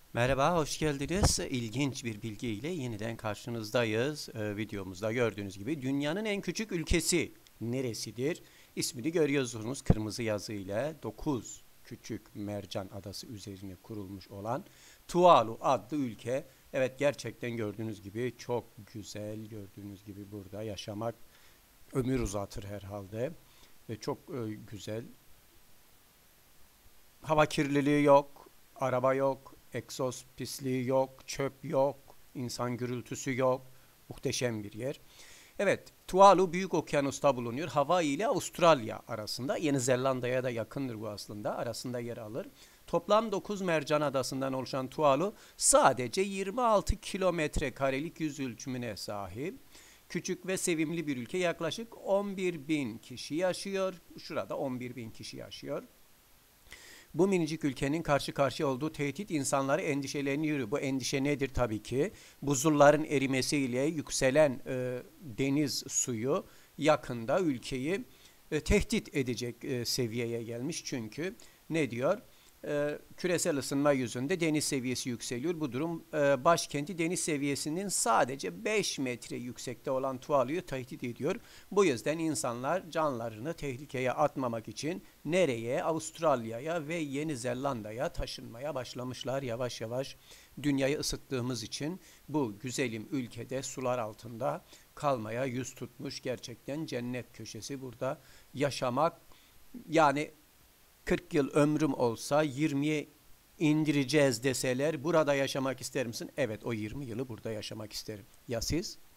Merhaba, hoş geldiniz. İlginç bir bilgi ile yeniden karşınızdayız. Videomuzda gördüğünüz gibi dünyanın en küçük ülkesi neresidir? İsmini görüyorsunuz kırmızı yazı ile 9 küçük mercan adası üzerine kurulmuş olan Tuvalu adlı ülke. Evet gerçekten gördüğünüz gibi çok güzel. Gördüğünüz gibi burada yaşamak ömür uzatır herhalde. Ve çok güzel. Hava kirliliği yok, araba yok, egzoz pisliği yok, çöp yok, insan gürültüsü yok. Muhteşem bir yer. Evet, Tuvalu Büyük Okyanus'ta bulunuyor. Hawaii ile Avustralya arasında. Yeni Zelanda'ya da yakındır bu aslında. Arasında yer alır. Toplam 9 mercan adasından oluşan Tuvalu sadece 26 kilometre karelik yüz ölçümüne sahip. Küçük ve sevimli bir ülke. Yaklaşık 11 bin kişi yaşıyor. Şurada 11 bin kişi yaşıyor. Bu minicik ülkenin karşı karşıya olduğu tehdit insanları endişeleniyor. Bu endişe nedir tabii ki? Buzulların erimesiyle yükselen deniz suyu yakında ülkeyi tehdit edecek seviyeye gelmiş. Çünkü ne diyor? Küresel ısınma yüzünde deniz seviyesi yükseliyor. Bu durum başkenti deniz seviyesinin sadece 5 metre yüksekte olan Tuvalu'yu tehdit ediyor. Bu yüzden insanlar canlarını tehlikeye atmamak için nereye? Avustralya'ya ve Yeni Zelanda'ya taşınmaya başlamışlar yavaş yavaş. Dünyayı ısıttığımız için bu güzelim ülkede sular altında kalmaya yüz tutmuş. Gerçekten cennet köşesi burada yaşamak. Yani 40 yıl ömrüm olsa 20'ye indireceğiz deseler burada yaşamak ister misin? Evet, o 20 yılı burada yaşamak isterim. Ya siz?